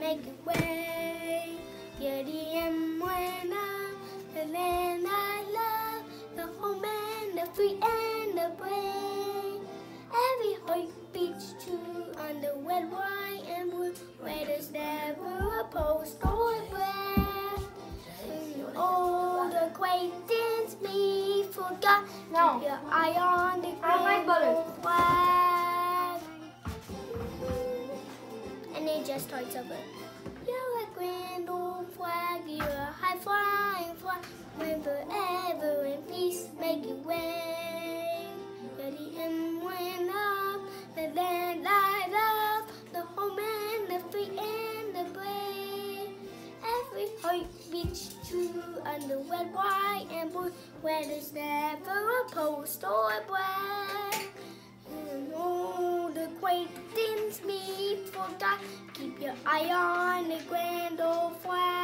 make it way. Here the end when the land I love, the home and the free and the brave. Every heart beats true on the red, white, and blue, where there's never a post or a breath. All the great things we forgot. No. Keep your eye on the my brother. flag. And it just starts over. You're a grand old flag, you're a high flying flag. When forever in peace, make it way. You're the end when up, the land I love, the home and the free and the brave. Every heart beats true on the red, white, and blue, where there's never a post or a brag. And all the great things we forgot. Keep your eye on the grand old flag.